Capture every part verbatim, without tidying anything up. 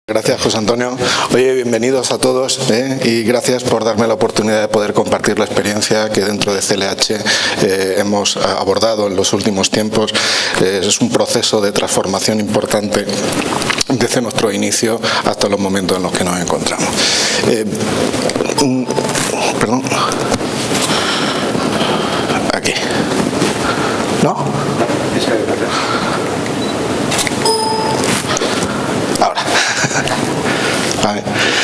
Gracias, José Antonio. Oye, bienvenidos a todos ¿eh? y gracias por darme la oportunidad de poder compartir la experiencia que dentro de C L H eh, hemos abordado en los últimos tiempos. Eh, es un proceso de transformación importante desde nuestro inicio hasta los momentos en los que nos encontramos. Eh, perdón. Aquí. ¿No? Ahora. Vale.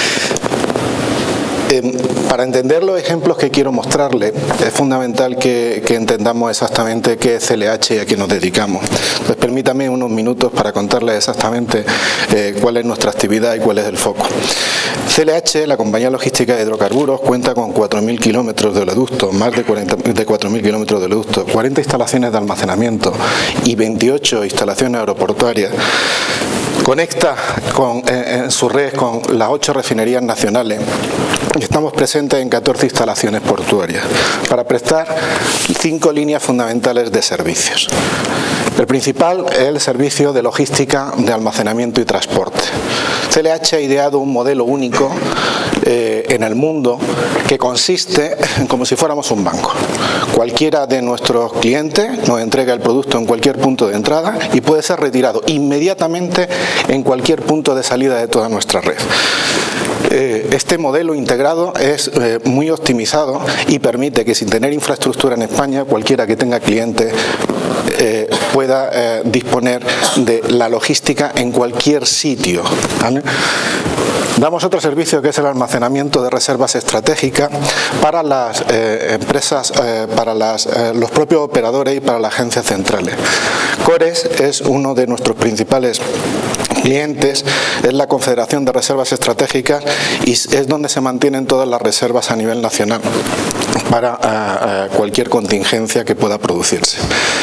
Eh, para entender los ejemplos que quiero mostrarle es fundamental que, que entendamos exactamente qué es C L H y a qué nos dedicamos. Pues permítame unos minutos para contarles exactamente eh, cuál es nuestra actividad y cuál es el foco. C L H, la compañía logística de hidrocarburos, cuenta con cuatro mil kilómetros de oleoductos, más de, de cuatro mil kilómetros de oleoductos, cuarenta instalaciones de almacenamiento y veintiocho instalaciones aeroportuarias. Conecta con, eh, en sus redes con las ocho refinerías nacionales. Estamos presentes en catorce instalaciones portuarias para prestar cinco líneas fundamentales de servicios. El principal es el servicio de logística de almacenamiento y transporte. C L H ha ideado un modelo único eh, en el mundo que consiste en como si fuéramos un banco. Cualquiera de nuestros clientes nos entrega el producto en cualquier punto de entrada y puede ser retirado inmediatamente en cualquier punto de salida de toda nuestra red. Este modelo integrado es eh, muy optimizado y permite que sin tener infraestructura en España, cualquiera que tenga clientes eh, pueda eh, disponer de la logística en cualquier sitio, ¿vale? Damos otro servicio que es el almacenamiento de reservas estratégicas para las eh, empresas, eh, para las, eh, los propios operadores y para las agencias centrales. Cores es uno de nuestros principales clientes, es la Confederación de Reservas Estratégicas y es donde se mantienen todas las reservas a nivel nacional para uh, uh, cualquier contingencia que pueda producirse.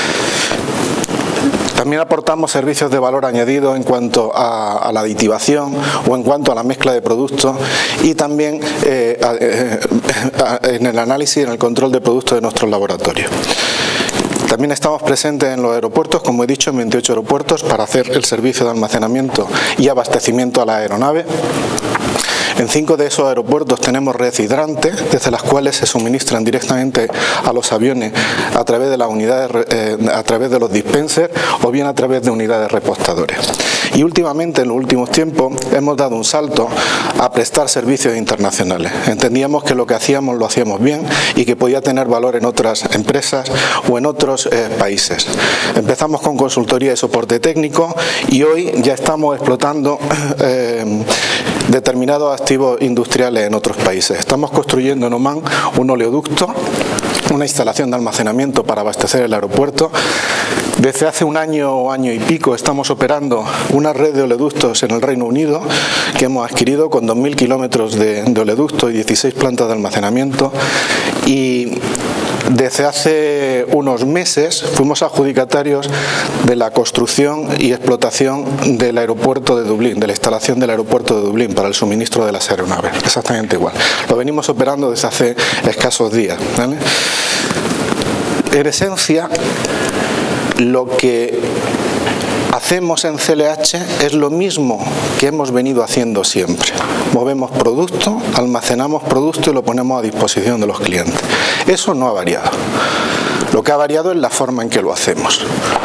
También aportamos servicios de valor añadido en cuanto a, a la aditivación o en cuanto a la mezcla de productos y también eh, a, eh, a, en el análisis y en el control de productos de nuestros laboratorios. También estamos presentes en los aeropuertos, como he dicho, en veintiocho aeropuertos para hacer el servicio de almacenamiento y abastecimiento a la aeronave. En cinco de esos aeropuertos tenemos red hidrante, desde las cuales se suministran directamente a los aviones a través de las unidades, eh, a través de los dispensers o bien a través de unidades repostadores. Y últimamente, en los últimos tiempos, hemos dado un salto a prestar servicios internacionales. Entendíamos que lo que hacíamos lo hacíamos bien y que podía tener valor en otras empresas o en otros eh, países. Empezamos con consultoría y soporte técnico y hoy ya estamos explotando eh, determinados activos industriales en otros países. Estamos construyendo en Oman un oleoducto, una instalación de almacenamiento para abastecer el aeropuerto. Desde hace un año o año y pico estamos operando una red de oleoductos en el Reino Unido que hemos adquirido con dos mil kilómetros de, de oleoducto y dieciséis plantas de almacenamiento, y desde hace unos meses fuimos adjudicatarios de la construcción y explotación del aeropuerto de Dublín, de la instalación del aeropuerto de Dublín para el suministro de las aeronaves. Exactamente igual. Lo venimos operando desde hace escasos días, ¿vale? En esencia, lo que hacemos en C L H es lo mismo que hemos venido haciendo siempre. Movemos producto, almacenamos producto y lo ponemos a disposición de los clientes. Eso no ha variado. Lo que ha variado es la forma en que lo hacemos.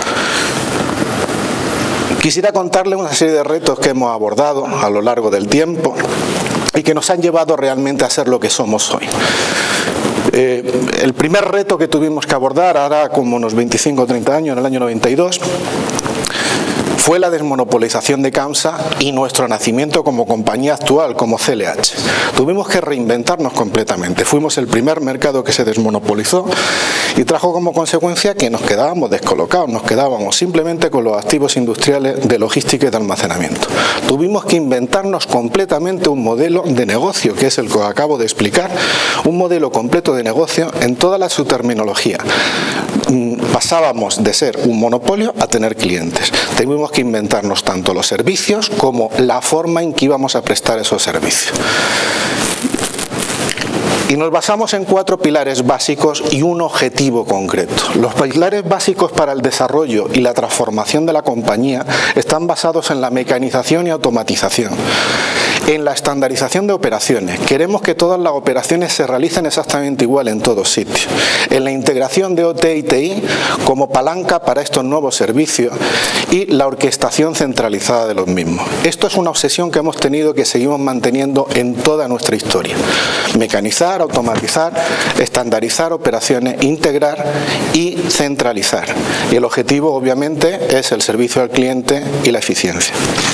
Quisiera contarles una serie de retos que hemos abordado a lo largo del tiempo y que nos han llevado realmente a ser lo que somos hoy. Eh, el primer reto que tuvimos que abordar, ahora como unos veinticinco o treinta años, en el año noventa y dos, fue la desmonopolización de CAMSA y nuestro nacimiento como compañía actual, como C L H. Tuvimos que reinventarnos completamente. Fuimos el primer mercado que se desmonopolizó y trajo como consecuencia que nos quedábamos descolocados, nos quedábamos simplemente con los activos industriales de logística y de almacenamiento. Tuvimos que inventarnos completamente un modelo de negocio, que es el que os acabo de explicar, un modelo completo de negocio en toda la su terminología. Pasábamos de ser un monopolio a tener clientes. Tuvimos que inventarnos tanto los servicios como la forma en que íbamos a prestar esos servicios. Y nos basamos en cuatro pilares básicos y un objetivo concreto. Los pilares básicos para el desarrollo y la transformación de la compañía están basados en la mecanización y automatización, en la estandarización de operaciones. Queremos que todas las operaciones se realicen exactamente igual en todos sitios. En la integración de O T y T I como palanca para estos nuevos servicios y la orquestación centralizada de los mismos. Esto es una obsesión que hemos tenido, que seguimos manteniendo en toda nuestra historia. Mecanizar, automatizar, estandarizar operaciones, integrar y centralizar. Y el objetivo, obviamente, es el servicio al cliente y la eficiencia.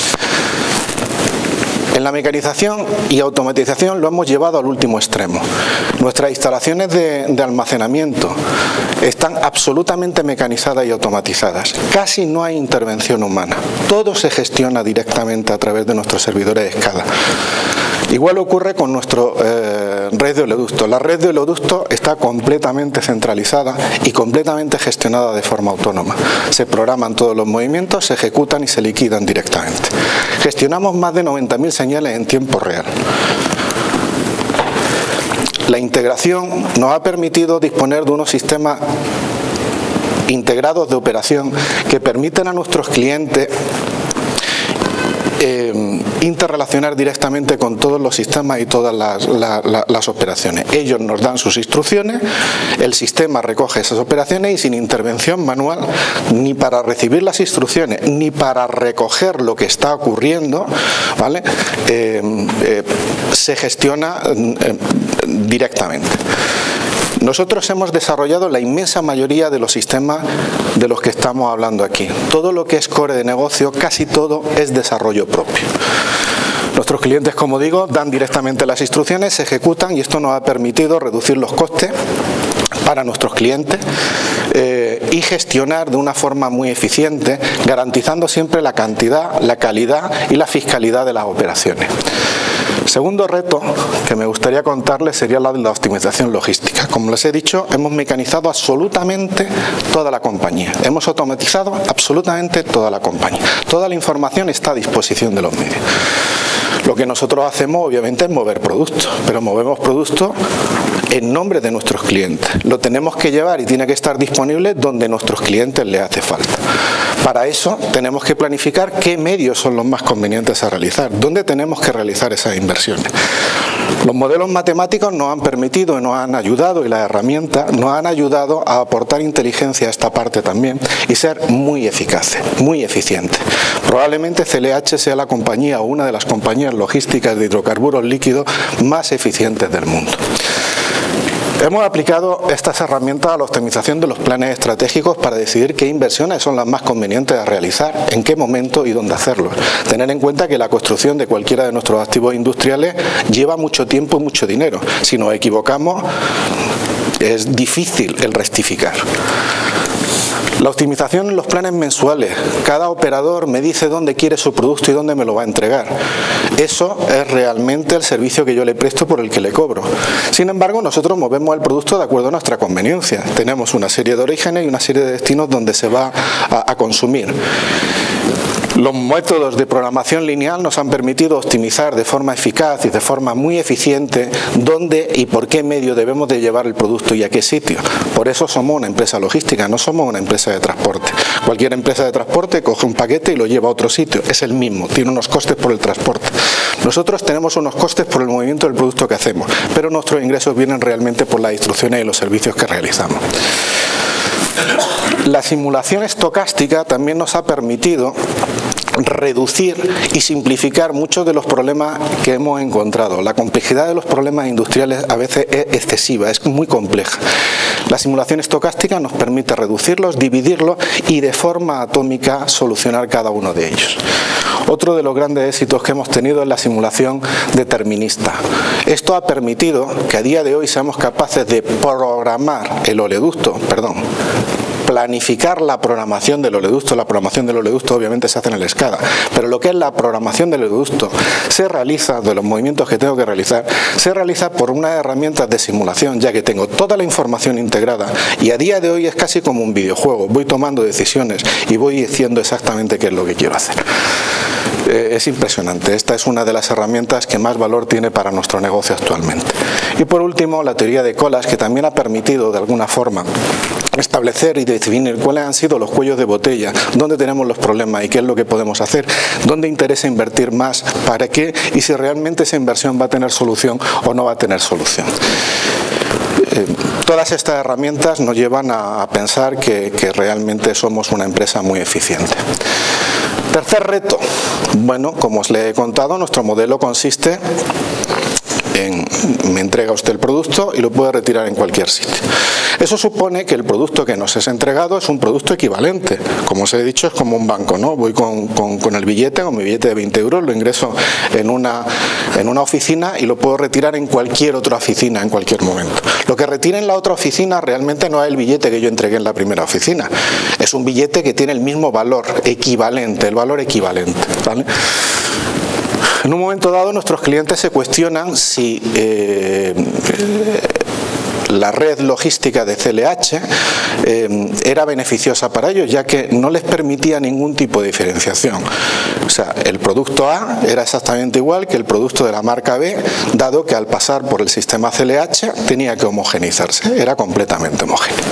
En la mecanización y automatización lo hemos llevado al último extremo. Nuestras instalaciones de, de almacenamiento están absolutamente mecanizadas y automatizadas. Casi no hay intervención humana. Todo se gestiona directamente a través de nuestros servidores de escala. Igual ocurre con nuestra eh, red de oleoductos. La red de oleoductos está completamente centralizada y completamente gestionada de forma autónoma. Se programan todos los movimientos, se ejecutan y se liquidan directamente. Gestionamos más de noventa mil señales en tiempo real. La integración nos ha permitido disponer de unos sistemas integrados de operación que permiten a nuestros clientes Eh, interrelacionar directamente con todos los sistemas y todas las, la, la, las operaciones. Ellos nos dan sus instrucciones, el sistema recoge esas operaciones y sin intervención manual, ni para recibir las instrucciones, ni para recoger lo que está ocurriendo, ¿vale? eh, eh, se gestiona eh, directamente. Nosotros hemos desarrollado la inmensa mayoría de los sistemas de los que estamos hablando aquí. Todo lo que es core de negocio, casi todo es desarrollo propio. Nuestros clientes, como digo, dan directamente las instrucciones, se ejecutan y esto nos ha permitido reducir los costes para nuestros clientes eh, y gestionar de una forma muy eficiente, garantizando siempre la cantidad, la calidad y la fiscalidad de las operaciones. Segundo reto que me gustaría contarles sería la de la optimización logística. Como les he dicho, hemos mecanizado absolutamente toda la compañía. Hemos automatizado absolutamente toda la compañía. Toda la información está a disposición de los medios. Lo que nosotros hacemos, obviamente, es mover productos, pero movemos productos en nombre de nuestros clientes. Lo tenemos que llevar y tiene que estar disponible donde nuestros clientes les hace falta. Para eso tenemos que planificar qué medios son los más convenientes a realizar, dónde tenemos que realizar esas inversiones. Los modelos matemáticos nos han permitido y nos han ayudado, y las herramientas nos han ayudado a aportar inteligencia a esta parte también y ser muy eficaces, muy eficientes. Probablemente C L H sea la compañía o una de las compañías logísticas de hidrocarburos líquidos más eficientes del mundo. Hemos aplicado estas herramientas a la optimización de los planes estratégicos para decidir qué inversiones son las más convenientes a realizar, en qué momento y dónde hacerlo. Tener en cuenta que la construcción de cualquiera de nuestros activos industriales lleva mucho tiempo y mucho dinero. Si nos equivocamos, es difícil el rectificar. La optimización en los planes mensuales. Cada operador me dice dónde quiere su producto y dónde me lo va a entregar. Eso es realmente el servicio que yo le presto por el que le cobro. Sin embargo, nosotros movemos el producto de acuerdo a nuestra conveniencia. Tenemos una serie de orígenes y una serie de destinos donde se va a, a consumir. Los métodos de programación lineal nos han permitido optimizar de forma eficaz y de forma muy eficiente dónde y por qué medio debemos de llevar el producto y a qué sitio. Por eso somos una empresa logística, no somos una empresa de transporte. Cualquier empresa de transporte coge un paquete y lo lleva a otro sitio, es el mismo, tiene unos costes por el transporte. Nosotros tenemos unos costes por el movimiento del producto que hacemos, pero nuestros ingresos vienen realmente por las instrucciones y los servicios que realizamos. La simulación estocástica también nos ha permitido reducir y simplificar muchos de los problemas que hemos encontrado. La complejidad de los problemas industriales a veces es excesiva, es muy compleja. La simulación estocástica nos permite reducirlos, dividirlos y de forma atómica solucionar cada uno de ellos. Otro de los grandes éxitos que hemos tenido es la simulación determinista. Esto ha permitido que a día de hoy seamos capaces de programar el oleoducto, perdón, planificar la programación del oleoducto. La programación del oleoducto obviamente se hace en el SCADA, pero lo que es la programación del oleoducto se realiza, de los movimientos que tengo que realizar, se realiza por unas herramientas de simulación, ya que tengo toda la información integrada y a día de hoy es casi como un videojuego. Voy tomando decisiones y voy diciendo exactamente qué es lo que quiero hacer. eh, es impresionante. Esta es una de las herramientas que más valor tiene para nuestro negocio actualmente. Y por último, la teoría de colas, que también ha permitido de alguna forma establecer y definir cuáles han sido los cuellos de botella, dónde tenemos los problemas y qué es lo que podemos hacer, dónde interesa invertir más, para qué y si realmente esa inversión va a tener solución o no va a tener solución. Eh, todas estas herramientas nos llevan a, a pensar que, que realmente somos una empresa muy eficiente. Tercer reto. Bueno, como os le he contado, nuestro modelo consiste en, me entrega usted el producto y lo puede retirar en cualquier sitio. Eso supone que el producto que nos es entregado es un producto equivalente. Como os he dicho, es como un banco, ¿no? Voy con, con, con el billete, con mi billete de veinte euros, lo ingreso en una, en una oficina y lo puedo retirar en cualquier otra oficina en cualquier momento. Lo que retira en la otra oficina realmente no es el billete que yo entregué en la primera oficina. Es un billete que tiene el mismo valor, equivalente, el valor equivalente, ¿vale? En un momento dado nuestros clientes se cuestionan si eh, la red logística de C L H eh, era beneficiosa para ellos, ya que no les permitía ningún tipo de diferenciación. O sea, el producto A era exactamente igual que el producto de la marca B, dado que al pasar por el sistema C L H tenía que homogeneizarse, era completamente homogéneo.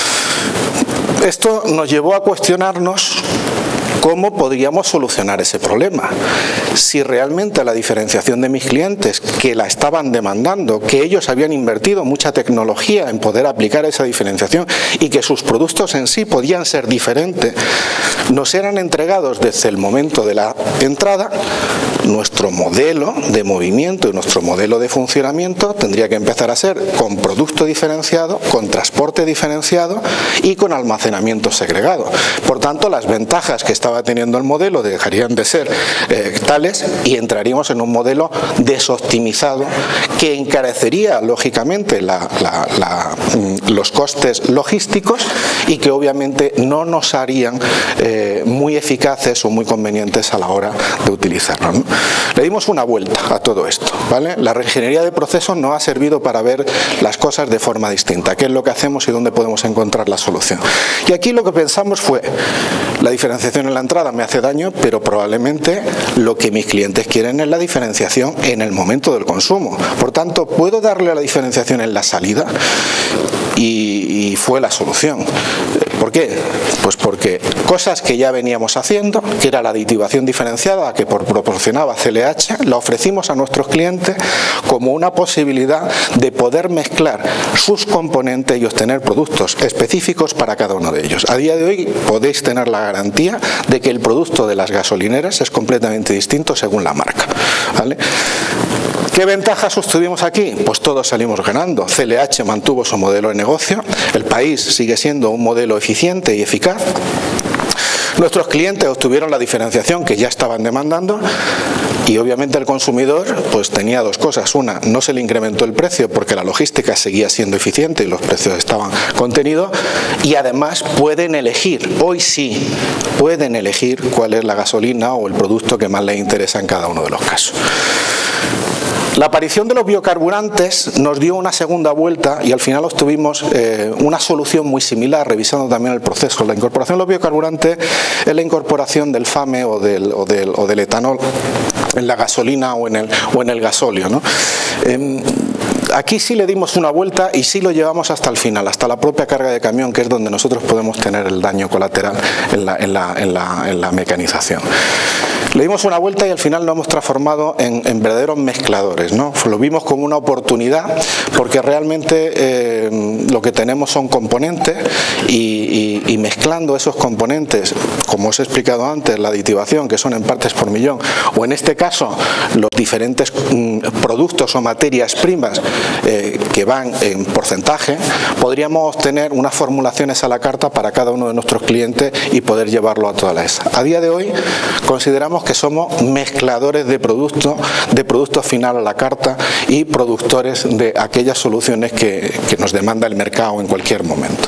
Esto nos llevó a cuestionarnos ¿cómo podríamos solucionar ese problema? Si realmente la diferenciación de mis clientes, que la estaban demandando, que ellos habían invertido mucha tecnología en poder aplicar esa diferenciación y que sus productos en sí podían ser diferentes, nos eran entregados desde el momento de la entrada, nuestro modelo de movimiento y nuestro modelo de funcionamiento tendría que empezar a ser con producto diferenciado, con transporte diferenciado y con almacenamiento segregado. Por tanto, las ventajas que estaba teniendo el modelo dejarían de ser eh, tales y entraríamos en un modelo desoptimizado que encarecería lógicamente la, la, la, los costes logísticos y que obviamente no nos harían eh, muy eficaces o muy convenientes a la hora de utilizarlo, ¿no? Le dimos una vuelta a todo esto, ¿vale? La reingeniería de procesos nos ha servido para ver las cosas de forma distinta, qué es lo que hacemos y dónde podemos encontrar la solución. Y aquí lo que pensamos fue, la diferenciación en la entrada me hace daño, pero probablemente lo que mis clientes quieren es la diferenciación en el momento del consumo. Por tanto, ¿puedo darle la diferenciación en la salida? Y, y fue la solución. ¿Por qué? Pues porque cosas que ya veníamos haciendo, que era la aditivación diferenciada que proporcionaba C L H, la ofrecimos a nuestros clientes como una posibilidad de poder mezclar sus componentes y obtener productos específicos para cada uno de ellos. A día de hoy podéis tener la garantía de que el producto de las gasolineras es completamente distinto según la marca, ¿vale? ¿Qué ventajas obtuvimos aquí? Pues todos salimos ganando. C L H mantuvo su modelo de negocio, el país sigue siendo un modelo eficiente y eficaz, nuestros clientes obtuvieron la diferenciación que ya estaban demandando y obviamente el consumidor pues tenía dos cosas. Una, no se le incrementó el precio porque la logística seguía siendo eficiente y los precios estaban contenidos, y además pueden elegir, hoy sí, pueden elegir cuál es la gasolina o el producto que más les interesa en cada uno de los casos. La aparición de los biocarburantes nos dio una segunda vuelta y al final obtuvimos eh, una solución muy similar, revisando también el proceso. La incorporación de los biocarburantes es la incorporación del FAME o del, o del, o del etanol en la gasolina o en el, o en el gasóleo, ¿no? Eh, Aquí sí le dimos una vuelta y sí lo llevamos hasta el final, hasta la propia carga de camión, que es donde nosotros podemos tener el daño colateral en la, en la, en la, en la mecanización. Le dimos una vuelta y al final lo hemos transformado en, en verdaderos mezcladores, ¿no? Lo vimos como una oportunidad porque realmente eh, lo que tenemos son componentes y, y, y mezclando esos componentes, como os he explicado antes, la aditivación, que son en partes por millón, o en este caso los diferentes mm, productos o materias primas eh, que van en porcentaje, podríamos obtener unas formulaciones a la carta para cada uno de nuestros clientes y poder llevarlo a toda la E S A. A día de hoy consideramos que somos mezcladores de productos, de productos final a la carta y productores de aquellas soluciones que, que nos demanda el mercado en cualquier momento.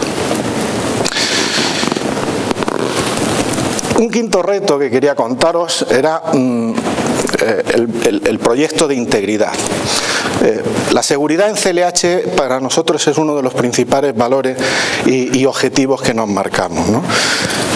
Un quinto reto que quería contaros era mm, el, el, el proyecto de integridad. Eh, la seguridad en C L H para nosotros es uno de los principales valores y, y objetivos que nos marcamos, ¿no?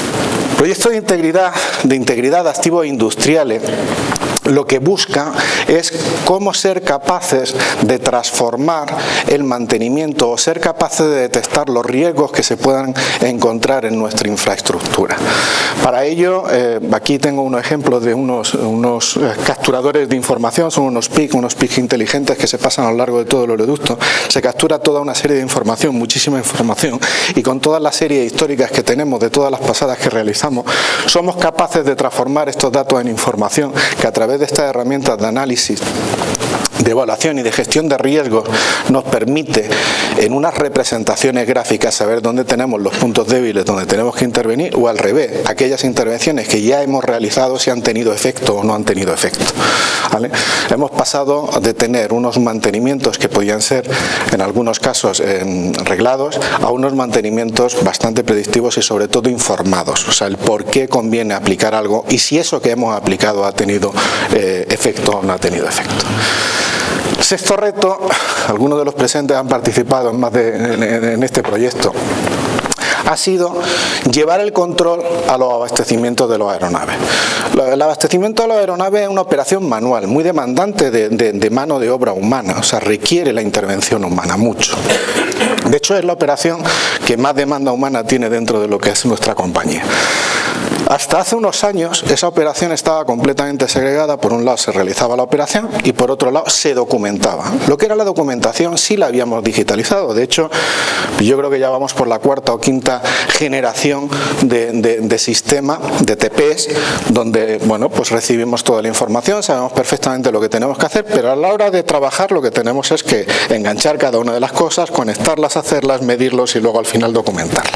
El proyecto de integridad, de integridad de activos industriales lo que busca es cómo ser capaces de transformar el mantenimiento o ser capaces de detectar los riesgos que se puedan encontrar en nuestra infraestructura. Para ello, eh, aquí tengo unos ejemplos de unos, unos capturadores de información, son unos P I C, unos P I C inteligentes que se pasan a lo largo de todo el oleoducto. Se captura toda una serie de información, muchísima información, y con todas las series históricas que tenemos de todas las pasadas que realizamos, somos capaces de transformar estos datos en información que a través de estas herramientas de análisis, de evaluación y de gestión de riesgos nos permite en unas representaciones gráficas saber dónde tenemos los puntos débiles, dónde tenemos que intervenir, o al revés, aquellas intervenciones que ya hemos realizado si han tenido efecto o no han tenido efecto, ¿vale? Hemos pasado de tener unos mantenimientos que podían ser en algunos casos eh, reglados a unos mantenimientos bastante predictivos y sobre todo informados, o sea, el por qué conviene aplicar algo y si eso que hemos aplicado ha tenido eh, efecto o no ha tenido efecto. Sexto reto, algunos de los presentes han participado en, más de, en, en este proyecto, ha sido llevar el control a los abastecimientos de las aeronaves. El abastecimiento de las aeronaves es una operación manual, muy demandante de, de, de mano de obra humana, o sea, requiere la intervención humana mucho. De hecho, es la operación que más demanda humana tiene dentro de lo que es nuestra compañía. Hasta hace unos años esa operación estaba completamente segregada. Por un lado se realizaba la operación y por otro lado se documentaba. Lo que era la documentación sí la habíamos digitalizado. De hecho, yo creo que ya vamos por la cuarta o quinta generación de, de, de sistema de T P S, donde bueno, pues recibimos toda la información, sabemos perfectamente lo que tenemos que hacer, pero a la hora de trabajar lo que tenemos es que enganchar cada una de las cosas, conectarlas, hacerlas, medirlos y luego al final documentarlas.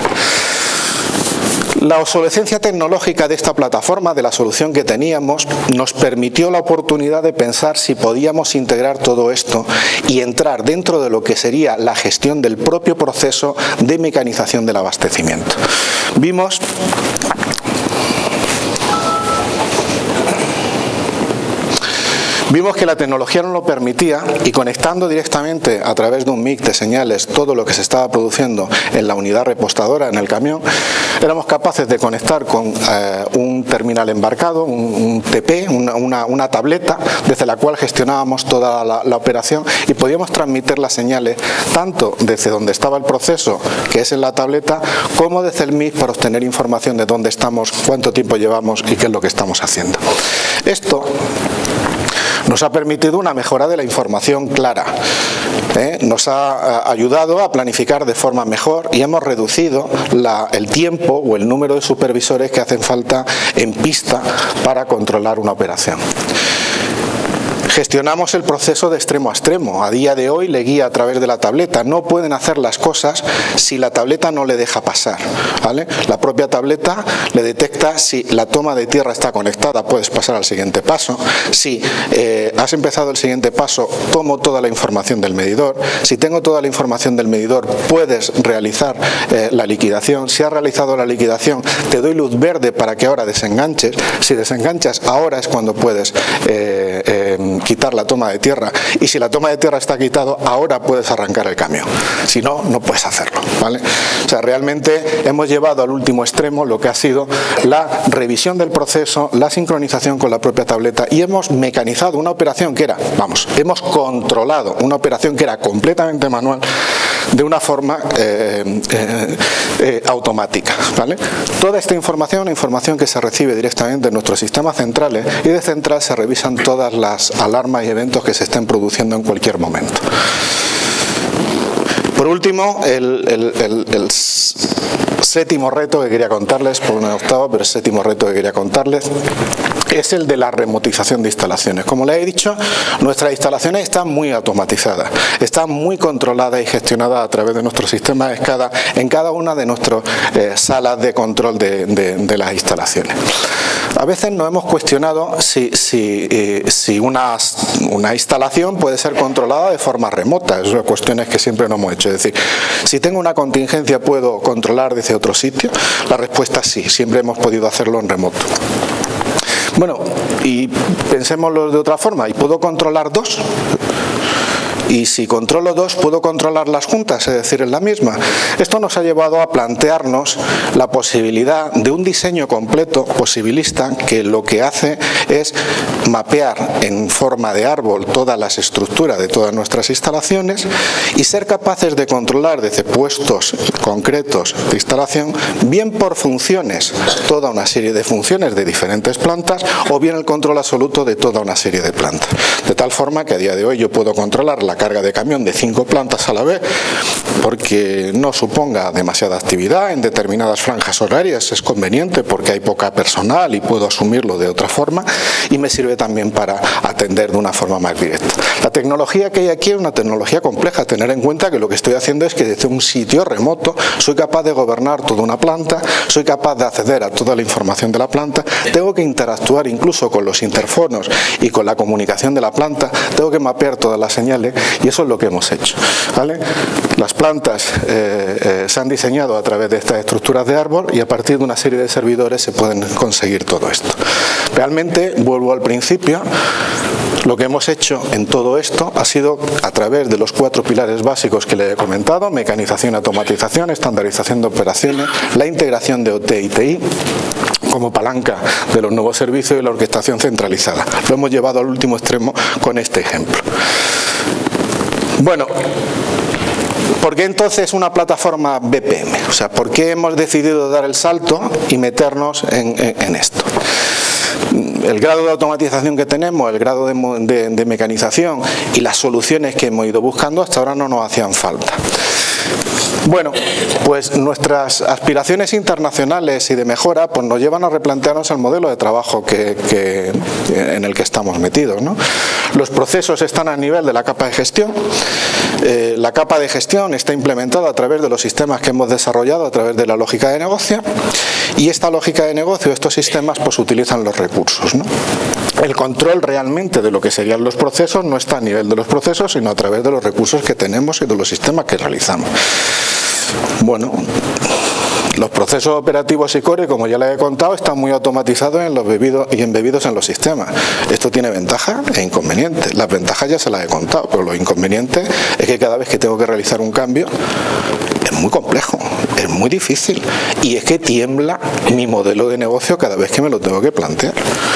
La obsolescencia tecnológica de esta plataforma, de la solución que teníamos, nos permitió la oportunidad de pensar si podíamos integrar todo esto y entrar dentro de lo que sería la gestión del propio proceso de mecanización del abastecimiento. Vimos Vimos que la tecnología nos lo permitía y conectando directamente a través de un mic de señales todo lo que se estaba produciendo en la unidad repostadora, en el camión, éramos capaces de conectar con eh, un terminal embarcado, un, un T P, una, una, una tableta desde la cual gestionábamos toda la, la operación y podíamos transmitir las señales tanto desde donde estaba el proceso, que es en la tableta, como desde el mic para obtener información de dónde estamos, cuánto tiempo llevamos y qué es lo que estamos haciendo. Esto nos ha permitido una mejora de la información clara, ¿eh? Nos ha ayudado a planificar de forma mejor y hemos reducido la, el tiempo o el número de supervisores que hacen falta en pista para controlar una operación. Gestionamos el proceso de extremo a extremo. A día de hoy le guía a través de la tableta. No pueden hacer las cosas si la tableta no le deja pasar, ¿vale? La propia tableta le detecta si la toma de tierra está conectada, puedes pasar al siguiente paso. Si eh, has empezado el siguiente paso, tomo toda la información del medidor. Si tengo toda la información del medidor, puedes realizar eh, la liquidación. Si has realizado la liquidación, te doy luz verde para que ahora desenganches. Si desenganchas, ahora es cuando puedes eh, eh, quitar la toma de tierra, y si la toma de tierra está quitado, ahora puedes arrancar el camión, si no, no puedes hacerlo, ¿vale? O sea, realmente hemos llevado al último extremo lo que ha sido la revisión del proceso, la sincronización con la propia tableta, y hemos mecanizado una operación que era, vamos, hemos controlado una operación que era completamente manual de una forma eh, eh, eh, automática, ¿vale? Toda esta información, información que se recibe directamente en nuestros sistemas centrales, y de central se revisan todas las alarmas y eventos que se estén produciendo en cualquier momento. Por último, el, el, el, el séptimo reto que quería contarles, por una octava, pero el séptimo reto que quería contarles es el de la remotización de instalaciones. Como les he dicho, nuestras instalaciones están muy automatizadas, están muy controladas y gestionadas a través de nuestros sistemas de SCADA en cada una de nuestras eh, salas de control de, de, de las instalaciones. A veces nos hemos cuestionado si, si, eh, si una, una instalación puede ser controlada de forma remota. Esas son cuestiones que siempre nos hemos hecho. Es decir, si tengo una contingencia, ¿puedo controlar desde otro sitio? La respuesta es sí, siempre hemos podido hacerlo en remoto. Bueno, y pensémoslo de otra forma, ¿y puedo controlar dos? Y si controlo dos, ¿puedo controlar las juntas? Es decir, en la misma. Esto nos ha llevado a plantearnos la posibilidad de un diseño completo posibilista que lo que hace es mapear en forma de árbol todas las estructuras de todas nuestras instalaciones y ser capaces de controlar desde puestos concretos de instalación, bien por funciones, toda una serie de funciones de diferentes plantas, o bien el control absoluto de toda una serie de plantas. De tal forma que a día de hoy yo puedo controlar la carga de camión de cinco plantas a la vez porque no suponga demasiada actividad en determinadas franjas horarias, es conveniente porque hay poca personal y puedo asumirlo de otra forma, y me sirve también para atender de una forma más directa. La tecnología que hay aquí es una tecnología compleja, tener en cuenta que lo que estoy haciendo es que desde un sitio remoto soy capaz de gobernar toda una planta, soy capaz de acceder a toda la información de la planta, tengo que interactuar incluso con los interfonos y con la comunicación de la planta, tengo que mapear todas las señales. Y eso es lo que hemos hecho, ¿vale? Las plantas eh, eh, se han diseñado a través de estas estructuras de árbol y a partir de una serie de servidores se pueden conseguir todo esto. Realmente, vuelvo al principio, lo que hemos hecho en todo esto ha sido a través de los cuatro pilares básicos que le he comentado: mecanización, automatización, estandarización de operaciones, la integración de O T y T I como palanca de los nuevos servicios y la orquestación centralizada. Lo hemos llevado al último extremo con este ejemplo. Bueno, ¿por qué entonces una plataforma B P M? O sea, ¿por qué hemos decidido dar el salto y meternos en, en, en esto? El grado de automatización que tenemos, el grado de, de, de mecanización y las soluciones que hemos ido buscando hasta ahora no nos hacían falta. Bueno, pues nuestras aspiraciones internacionales y de mejora pues nos llevan a replantearnos el modelo de trabajo que, que, en el que estamos metidos, ¿no? Los procesos están a nivel de la capa de gestión. Eh, la capa de gestión está implementada a través de los sistemas que hemos desarrollado a través de la lógica de negocio, y esta lógica de negocio, estos sistemas, pues utilizan los recursos, ¿no? El control realmente de lo que serían los procesos no está a nivel de los procesos, sino a través de los recursos que tenemos y de los sistemas que realizamos. Bueno, los procesos operativos y core, como ya les he contado, están muy automatizados en los bebidos y embebidos en los sistemas. Esto tiene ventajas e inconvenientes. Las ventajas ya se las he contado, pero los inconvenientes es que cada vez que tengo que realizar un cambio es muy complejo, es muy difícil, y es que tiembla mi modelo de negocio cada vez que me lo tengo que plantear.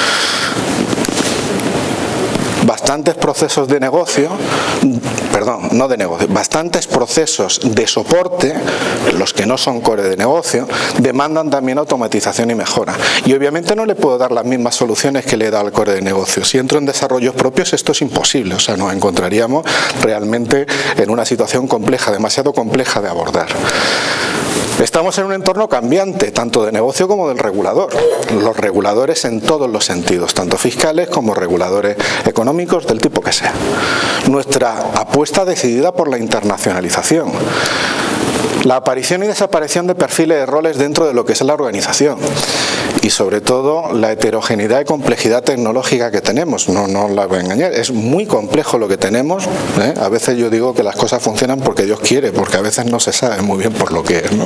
Bastantes procesos de negocio, perdón, no de negocio, bastantes procesos de soporte, los que no son core de negocio, demandan también automatización y mejora. Y obviamente no le puedo dar las mismas soluciones que le he dado al core de negocio. Si entro en desarrollos propios, esto es imposible, o sea, nos encontraríamos realmente en una situación compleja, demasiado compleja de abordar. Estamos en un entorno cambiante, tanto de negocio como del regulador. Los reguladores en todos los sentidos, tanto fiscales como reguladores económicos del tipo que sea. Nuestra apuesta decidida por la internacionalización. La aparición y desaparición de perfiles de roles dentro de lo que es la organización. Y sobre todo la heterogeneidad y complejidad tecnológica que tenemos. No, no la voy a engañar, es muy complejo lo que tenemos, ¿eh? A veces yo digo que las cosas funcionan porque Dios quiere, porque a veces no se sabe muy bien por lo que es, ¿no?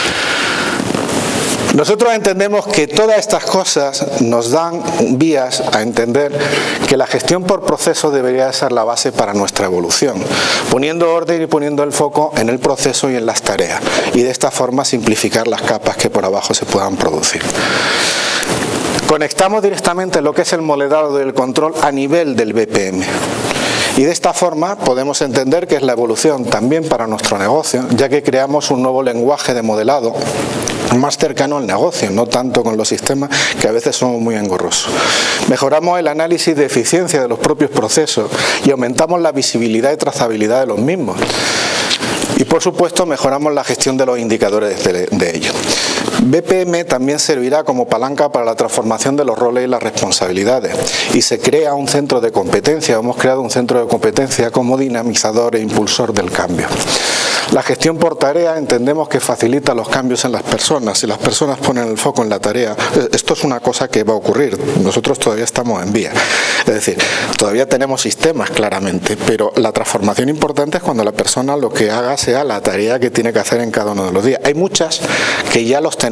Nosotros entendemos que todas estas cosas nos dan vías a entender que la gestión por proceso debería ser la base para nuestra evolución, poniendo orden y poniendo el foco en el proceso y en las tareas, y de esta forma simplificar las capas que por abajo se puedan producir. Conectamos directamente lo que es el modelado del control a nivel del B P M. Y de esta forma podemos entender que es la evolución también para nuestro negocio, ya que creamos un nuevo lenguaje de modelado más cercano al negocio, no tanto con los sistemas que a veces somos muy engorrosos. Mejoramos el análisis de eficiencia de los propios procesos y aumentamos la visibilidad y trazabilidad de los mismos. Y por supuesto mejoramos la gestión de los indicadores de, de ellos. B P M también servirá como palanca para la transformación de los roles y las responsabilidades, y se crea un centro de competencia, hemos creado un centro de competencia como dinamizador e impulsor del cambio. La gestión por tarea entendemos que facilita los cambios en las personas. Si las personas ponen el foco en la tarea, esto es una cosa que va a ocurrir. Nosotros todavía estamos en vía. Es decir, todavía tenemos sistemas claramente, pero la transformación importante es cuando la persona lo que haga sea la tarea que tiene que hacer en cada uno de los días. Hay muchas que ya los tenemos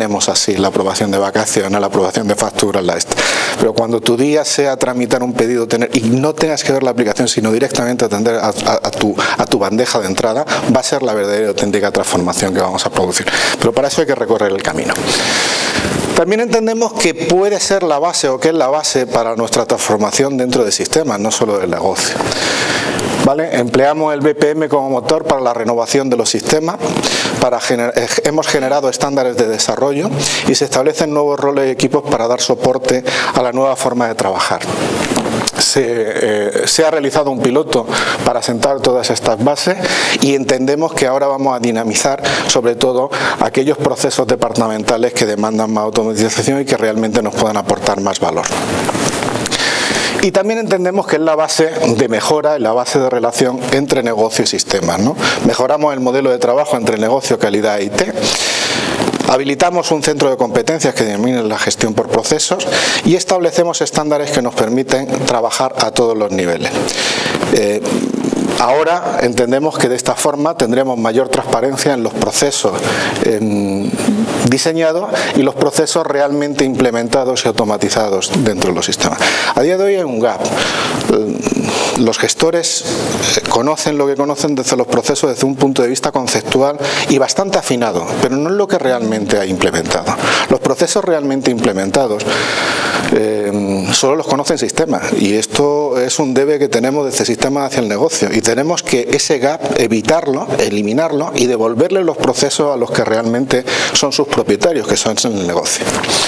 tenemos así la aprobación de vacaciones, la aprobación de facturas, la esta. Pero cuando tu día sea tramitar un pedido tener, y no tengas que ver la aplicación, sino directamente atender a, a, a, tu, a tu bandeja de entrada, va a ser la verdadera y auténtica transformación que vamos a producir. Pero para eso hay que recorrer el camino. También entendemos que puede ser la base o que es la base para nuestra transformación dentro de sistemas, no solo del negocio. ¿Vale? Empleamos el B P M como motor para la renovación de los sistemas, para gener hemos generado estándares de desarrollo y se establecen nuevos roles y equipos para dar soporte a la nueva forma de trabajar. Se, eh, se ha realizado un piloto para sentar todas estas bases y entendemos que ahora vamos a dinamizar sobre todo aquellos procesos departamentales que demandan más automatización y que realmente nos puedan aportar más valor. Y también entendemos que es la base de mejora, es la base de relación entre negocio y sistemas, ¿no? Mejoramos el modelo de trabajo entre negocio, calidad e I T. Habilitamos un centro de competencias que determine la gestión por procesos y establecemos estándares que nos permiten trabajar a todos los niveles. Eh, Ahora entendemos que de esta forma tendremos mayor transparencia en los procesos eh, diseñados y los procesos realmente implementados y automatizados dentro de los sistemas. A día de hoy hay un gap. Los gestores conocen lo que conocen desde los procesos desde un punto de vista conceptual y bastante afinado, pero no es lo que realmente hay implementado. Los procesos realmente implementados eh, solo los conocen sistemas y esto es un debe que tenemos desde sistemas hacia el negocio y tenemos que ese gap evitarlo, eliminarlo y devolverle los procesos a los que realmente son sus propietarios, que son en el negocio.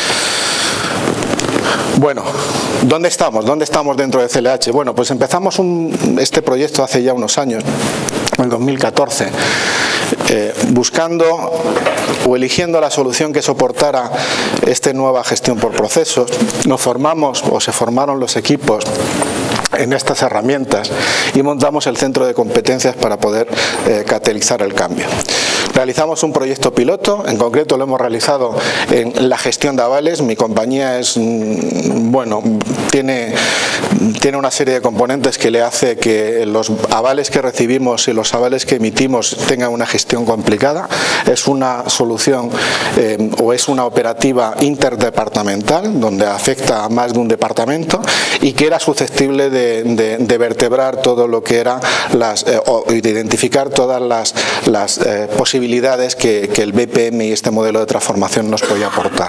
Bueno, ¿dónde estamos? ¿Dónde estamos dentro de C L H? Bueno, pues empezamos un, este proyecto hace ya unos años, en dos mil catorce, eh, buscando o eligiendo la solución que soportara esta nueva gestión por procesos. Nos formamos o se formaron los equipos en estas herramientas y montamos el centro de competencias para poder eh, catalizar el cambio. Realizamos un proyecto piloto, en concreto lo hemos realizado en la gestión de avales. Mi compañía es, bueno, tiene, tiene una serie de componentes que le hace que los avales que recibimos y los avales que emitimos tengan una gestión complicada. Es una solución eh, o es una operativa interdepartamental donde afecta a más de un departamento y que era susceptible de, de, de vertebrar todo lo que era las, eh, o de identificar todas las, las eh, posibilidades Que, que el B P M y este modelo de transformación nos podía aportar.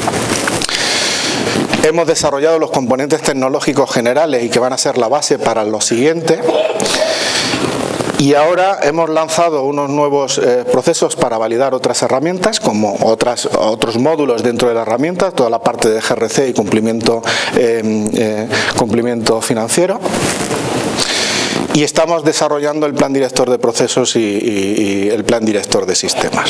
Hemos desarrollado los componentes tecnológicos generales y que van a ser la base para lo siguiente. Y ahora hemos lanzado unos nuevos eh, procesos para validar otras herramientas, como otras, otros módulos dentro de la herramienta, toda la parte de G R C y cumplimiento, eh, eh, cumplimiento financiero. Y estamos desarrollando el plan director de procesos y, y, y el plan director de sistemas.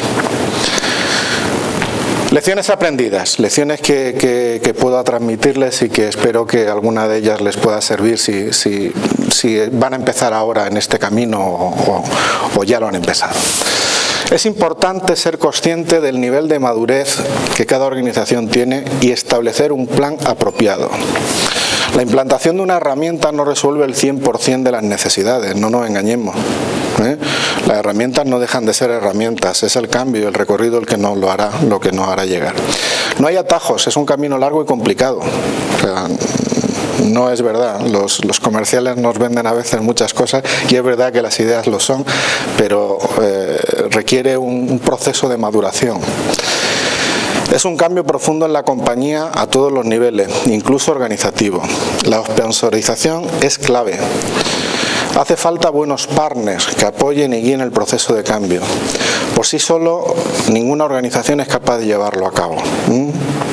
Lecciones aprendidas, lecciones que, que, que puedo transmitirles y que espero que alguna de ellas les pueda servir si, si, si van a empezar ahora en este camino o, o, o ya lo han empezado. Es importante ser consciente del nivel de madurez que cada organización tiene y establecer un plan apropiado. La implantación de una herramienta no resuelve el cien por cien de las necesidades, no nos engañemos. ¿eh? Las herramientas no dejan de ser herramientas, es el cambio, el recorrido el que nos lo hará, lo que nos hará llegar. No hay atajos, es un camino largo y complicado. O sea, no es verdad, los, los comerciales nos venden a veces muchas cosas y es verdad que las ideas lo son, pero eh, requiere un, un proceso de maduración. Es un cambio profundo en la compañía a todos los niveles, incluso organizativo. La sponsorización es clave. Hace falta buenos partners que apoyen y guíen el proceso de cambio. Por sí solo, ninguna organización es capaz de llevarlo a cabo. ¿Mm?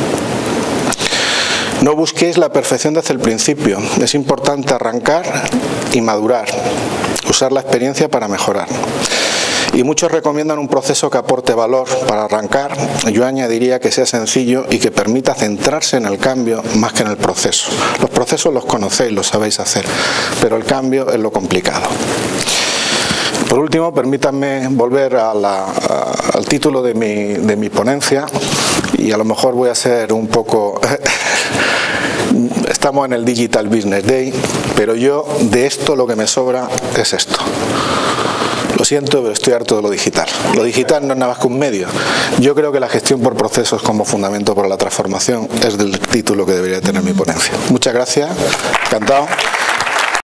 No busquéis la perfección desde el principio. Es importante arrancar y madurar. Usar la experiencia para mejorar. Y muchos recomiendan un proceso que aporte valor para arrancar. Yo añadiría que sea sencillo y que permita centrarse en el cambio más que en el proceso. Los procesos los conocéis, los sabéis hacer, pero el cambio es lo complicado. Por último, permítanme volver a la, a, al título de mi, de mi ponencia y a lo mejor voy a ser un poco... Estamos en el Digital Business Day, pero yo de esto lo que me sobra es esto. Lo siento, pero estoy harto de lo digital. Lo digital no es nada más que un medio. Yo creo que la gestión por procesos como fundamento para la transformación es del título que debería tener mi ponencia. Muchas gracias, encantado.